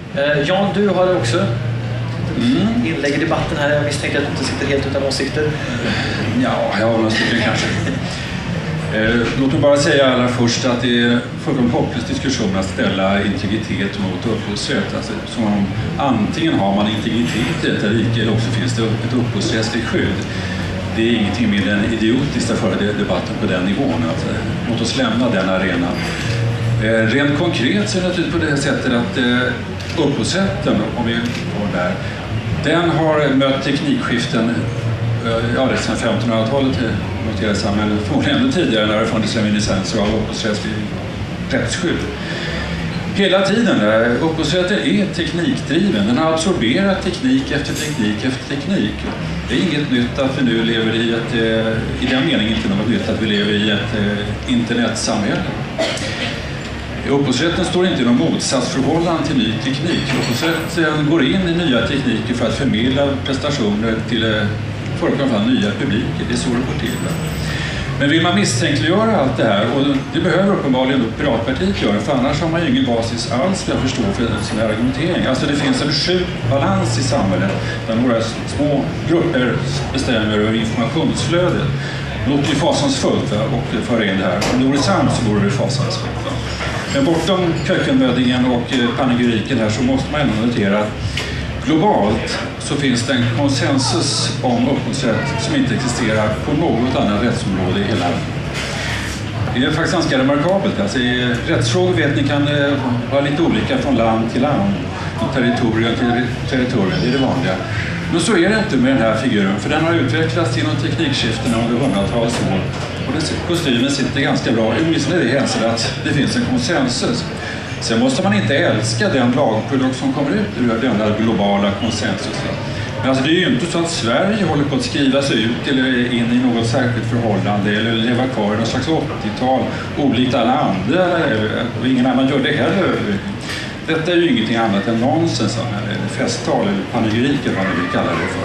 Jan, du har också inlägg i debatten här. Jag misstänker att du inte sitter helt utan åsikter. Ja, jag har några stycken kanske. Låt mig bara säga allra först att det är fullkomligt hopplös diskussion att ställa integritet mot upphovsrätt. Alltså, som antingen har man integritet i detta rike eller också finns det ett upphovsrättsligt skydd. Det är ingenting mer än idiotiskt att föra debatten på den nivån. Alltså, låt oss lämna den arenan. Rent konkret så är det naturligtvis på det sättet att upphovsrätten, om vi går där, den har mött teknikskiften sedan 1500-talet noteras han, men förmodligen ännu tidigare när det funnits reminiscenser av upphovsrättslig rättsskydd. Hela tiden, upphovsrätten är teknikdriven. Den har absorberat teknik efter teknik efter teknik. Det är inget nytt att vi nu lever i i den meningen inte något nytt att vi lever i ett internetsamhälle. Upphovsrätten står inte i någon motsatsförhållande till ny teknik. Upphovsrätten går in i nya tekniker för att förmedla prestationer till förekommande nya publiker. Det är så det går till. Men vill man misstänkliggöra allt det här, och det behöver uppenbarligen Piratpartiet göra, för annars har man ju ingen basis alls för att förstå för sin argumentering. Alltså det finns en sjuk balans i samhället där några små grupper bestämmer över informationsflödet. Det låter ju fasansfullt och föra in det här. Om det vore sant så vore det fasansfullt. Men bortom kökkenbödingen och panegyriken här så måste man ändå notera att globalt så finns det en konsensus om upphovsrätt som inte existerar på något annat rättsområde i hela världen. Det är faktiskt ganska remarkabelt. Alltså, i rättsfrågor vet ni kan vara lite olika från land till land, från territorium till territorium, det är det vanliga. Men så är det inte med den här figuren, för den har utvecklats genom teknikskiftena under hundratals år. Och kostymen sitter ganska bra, åtminstone i det hänseendet att det finns en konsensus. Sen måste man inte älska den lagprodukt som kommer ut ur denna globala konsensusen. Men alltså det är ju inte så att Sverige håller på att skriva sig ut eller in i något särskilt förhållande eller leva kvar i något slags 80-tal olikt alla andra, och ingen annan gör det heller. Detta är ju ingenting annat än nonsens, eller festtal eller panegyrik eller vad man vill kalla det för.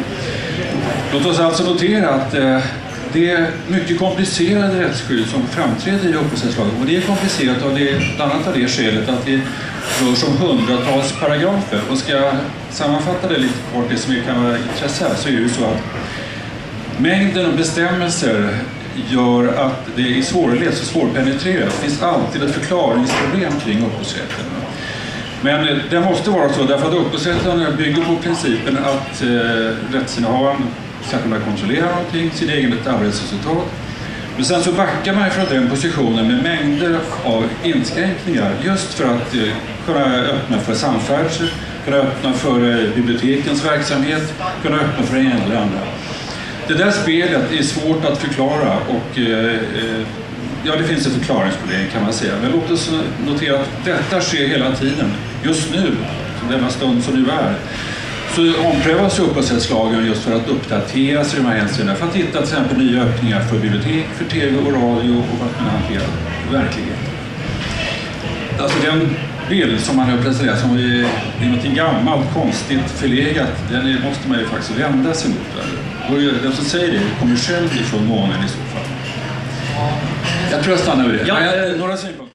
Låt oss alltså notera att det är mycket komplicerade rättsskydd som framträder i upphovsrättslagen, och det är komplicerat av bland annat av det skälet att det rör sig om hundratals paragrafer. Och ska jag sammanfatta det lite kort, det som kan vara intresse här, så är det ju så att mängden av bestämmelser gör att det är svårläst och svårpenetrerat. Det finns alltid ett förklaringsproblem kring upphovsrätten. Men det måste vara så därför att upphovsrätten bygger på principen att rättsinnehavaren ska kunna kontrollera någonting, sitt eget arbetsresultat. Men sen så backar man från den positionen med mängder av inskränkningar just för att kunna öppna för samfärdsel, kunna öppna för bibliotekens verksamhet, kunna öppna för det ena eller andra. Det där spelet är svårt att förklara och ja, det finns ett förklaringsproblem kan man säga. Men låt oss notera att detta sker hela tiden, just nu, denna stund som nu är. Så omprövas upphovsrättslagen just för att uppdateras i de här hänseendena, för att hitta till exempel nya öppningar för bibliotek, för tv och radio och för att kunna hantera verkligheten. Alltså den bild som man har presenterat som är något gammalt, konstigt, förlegat, den måste man ju faktiskt vända sig mot. Och den som säger det kommer själv ifrån månen i så fall. Jag tror jag stannar vid det. Ja, några synpunkter.